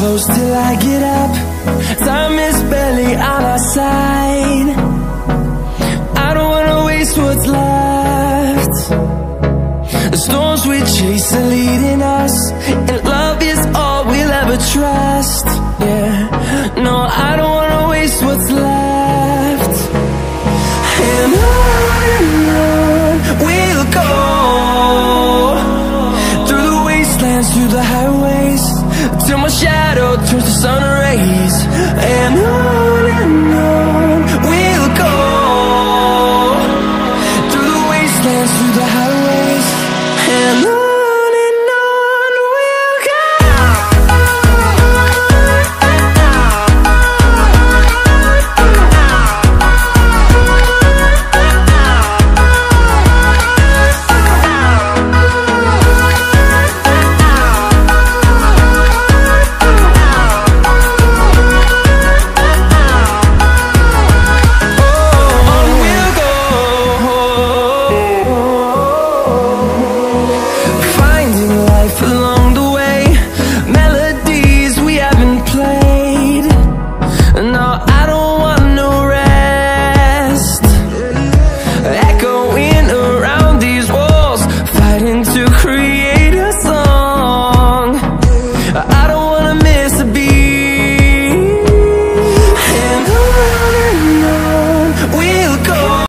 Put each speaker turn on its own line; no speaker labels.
close till I get up. Time is barely on our side. I don't wanna waste what's left. The storms we chase are leading us, and love is all we'll ever trust. Yeah, no, I don't wanna waste what's left. And on we'll go, through the wastelands, through the highways, till my shadow turns to sun